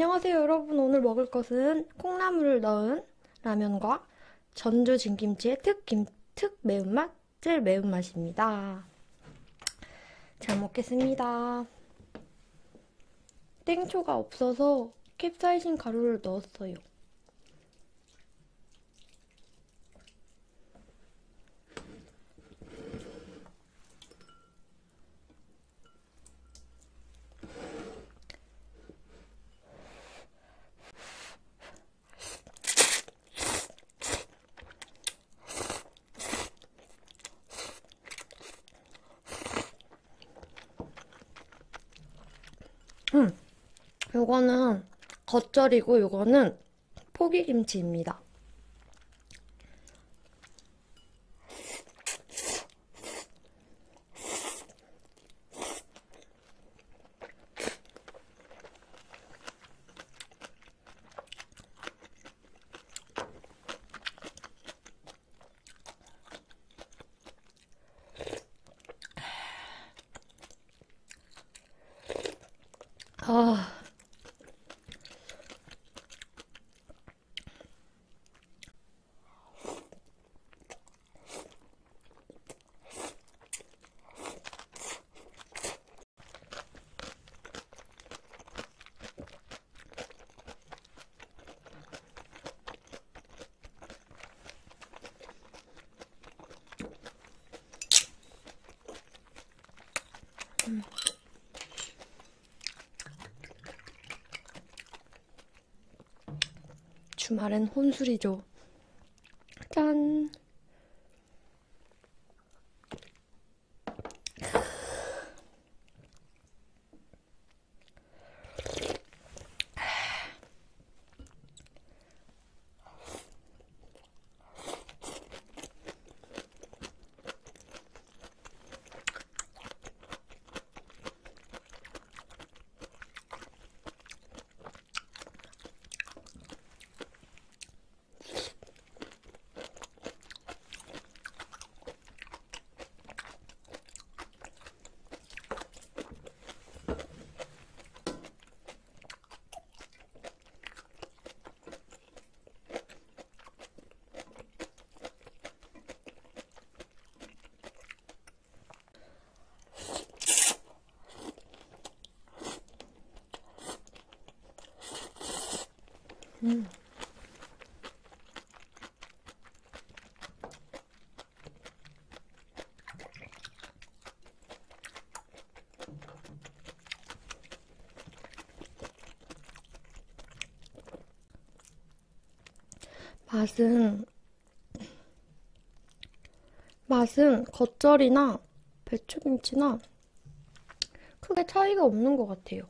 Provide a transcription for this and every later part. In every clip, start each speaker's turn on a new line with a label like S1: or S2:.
S1: 안녕하세요, 여러분. 오늘 먹을 것은 콩나물을 넣은 라면과 전주 진김치의 특 매운맛, 찔 매운맛입니다. 잘 먹겠습니다. 땡초가 없어서 캡사이신 가루를 넣었어요. 요거는 겉절이고 요거는 포기김치입니다. 아, 주말엔 혼술이죠. 짠! 맛은 겉절이나 배추김치나 크게 차이가 없는 것 같아요.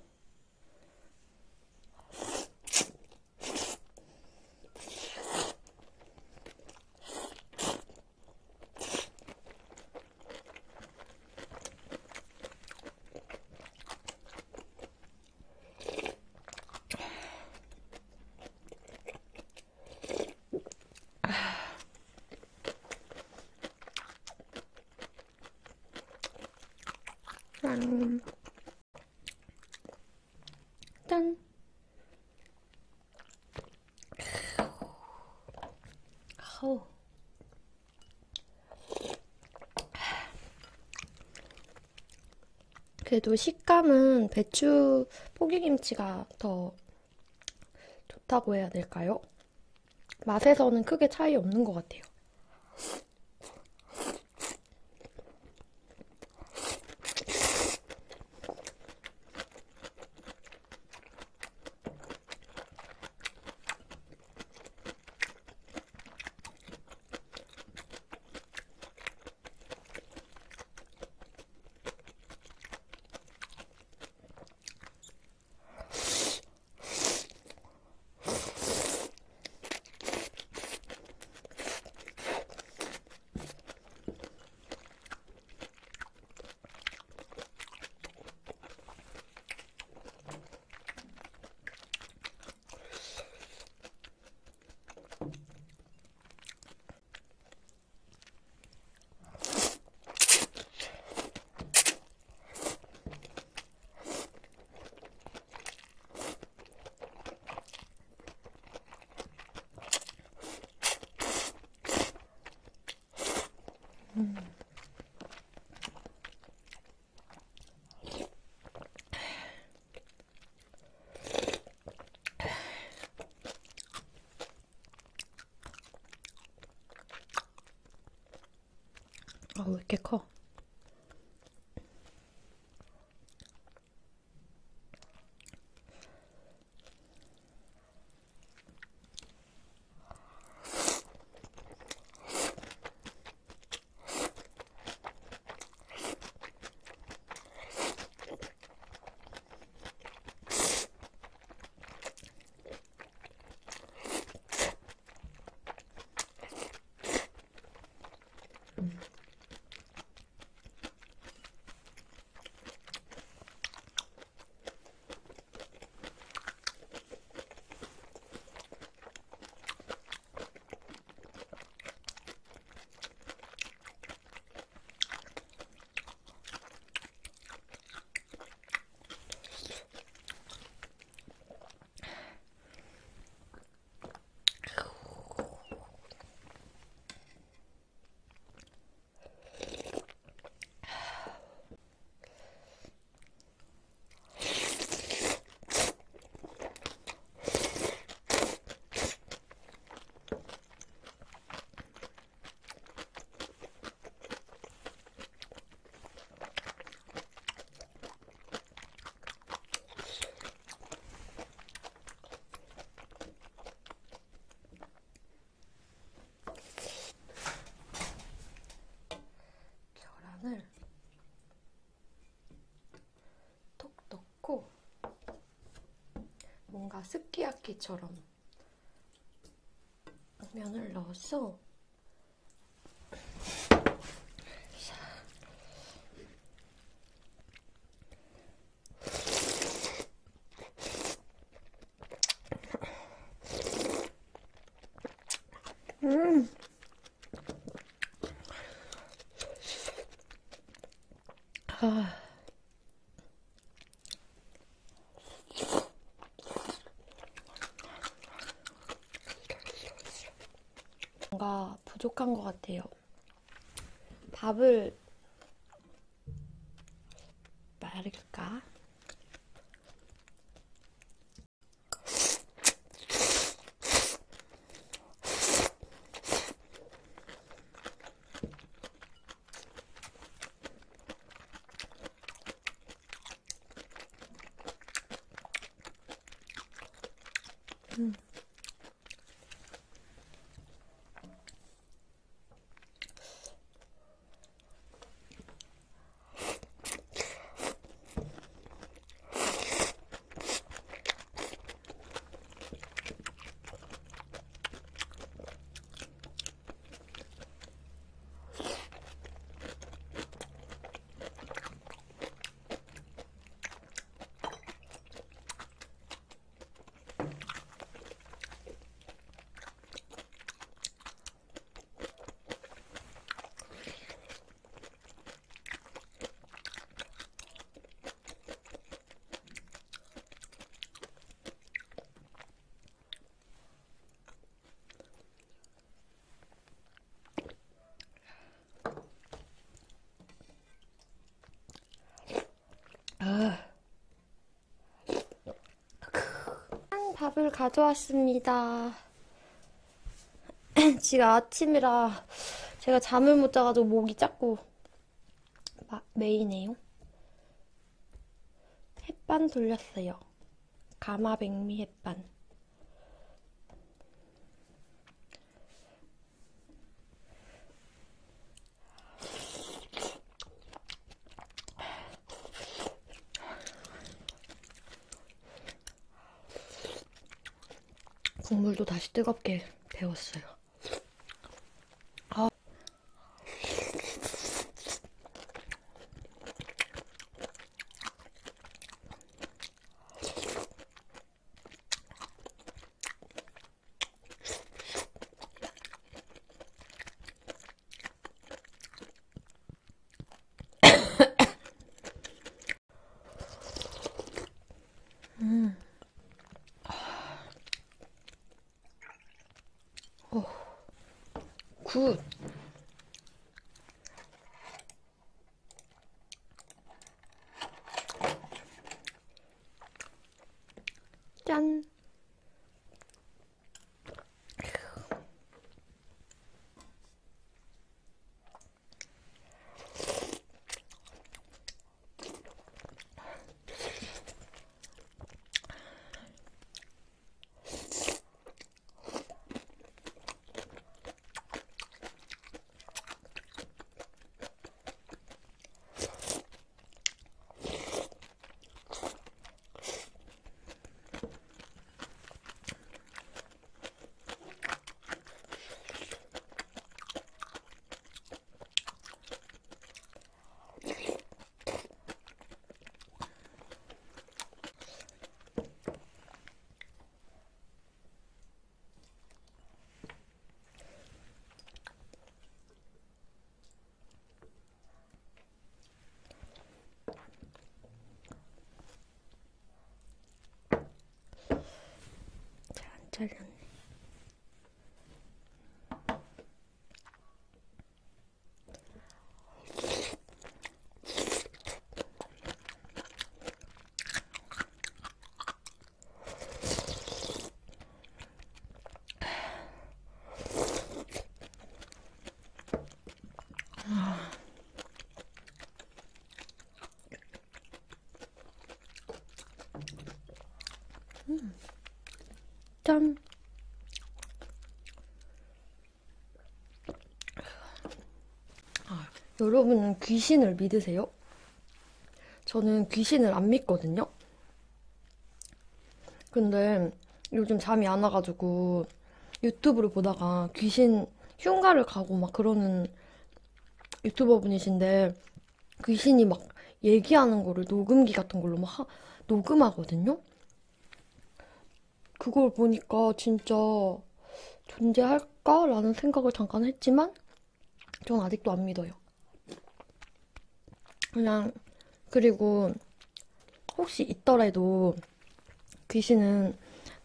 S1: 짠! 아우. 그래도 식감은 배추 포기김치가 더 좋다고 해야 될까요? 맛에서는 크게 차이 없는 것 같아요. 이렇게 커. 계란을 톡 넣고 뭔가 스키야키처럼 면을 넣어서 뭔가 부족한 것 같아요. 밥을 말릴까? 밥을 가져왔습니다. 지금 아침이라 제가 잠을 못 자가지고 목이 자꾸 메이네요. 햇반 돌렸어요. 가마백미 햇반. 국물도 다시 뜨겁게 데웠어요. 굿. 짠. 살렸네. 짠! 여러분은 귀신을 믿으세요? 저는 귀신을 안 믿거든요? 근데 요즘 잠이 안 와가지고 유튜브를 보다가 귀신 흉가를 가고 막 그러는 유튜버 분이신데 귀신이 막 얘기하는 거를 녹음기 같은 걸로 막 녹음하거든요? 그걸 보니까 진짜 존재할까라는 생각을 잠깐 했지만 전 아직도 안 믿어요. 그냥 그리고 혹시 있더라도 귀신은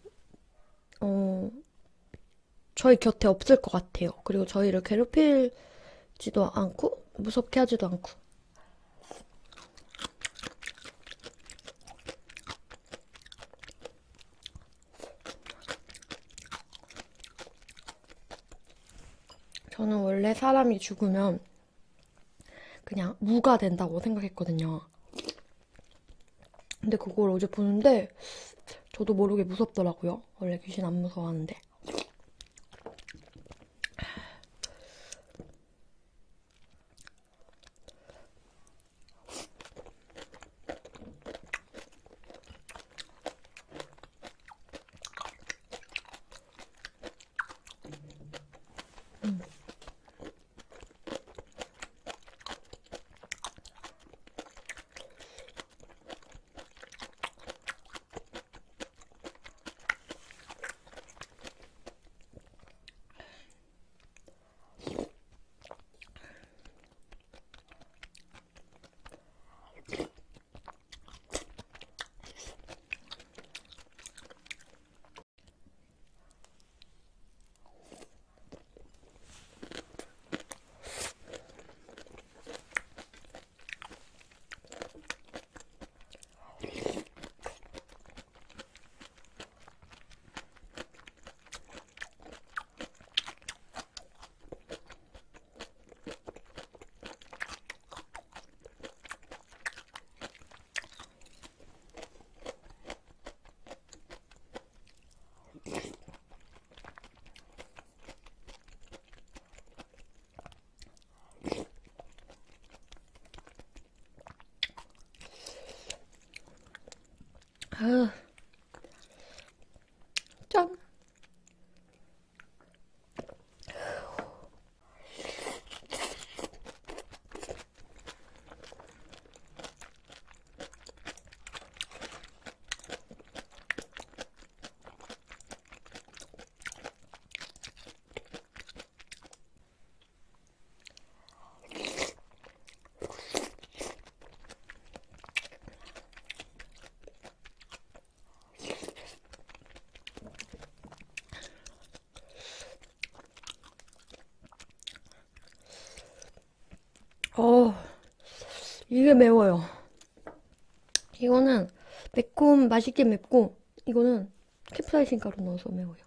S1: 저희 곁에 없을 것 같아요. 그리고 저희를 괴롭히지도 않고 무섭게 하지도 않고. 저는 원래 사람이 죽으면 그냥 무가 된다고 생각했거든요. 근데 그걸 어제 보는데 저도 모르게 무섭더라고요. 원래 귀신 안 무서워하는데. 아, 짠! 어, 이게 매워요. 이거는 맛있게 맵고, 이거는 캡사이신 가루 넣어서 매워요.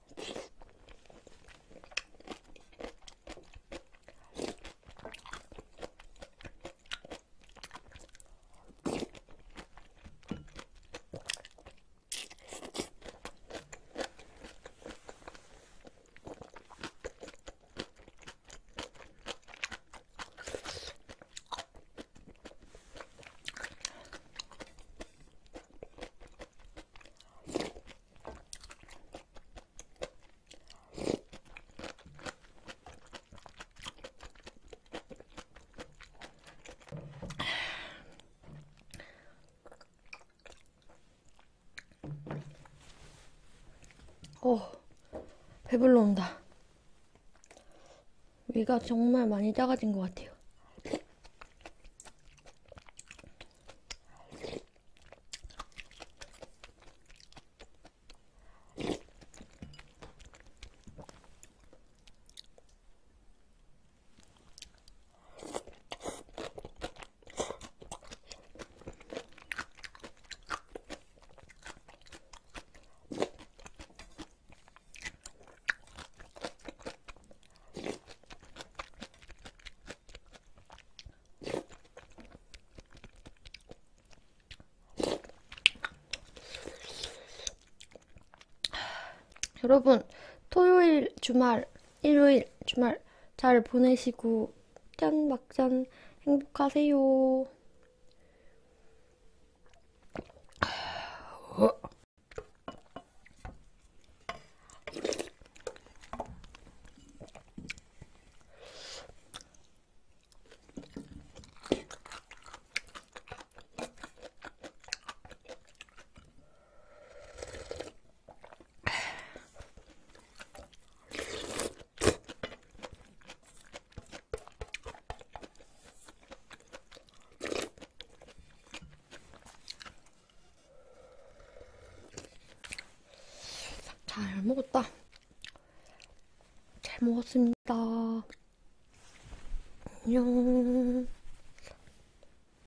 S1: 어, 배불러 온다. 위가 정말 많이 작아진 것 같아요. 여러분, 토요일 주말, 일요일 주말 잘 보내시고, 짠, 막잔 행복하세요. 잘 먹었다. 잘 먹었습니다. 안녕.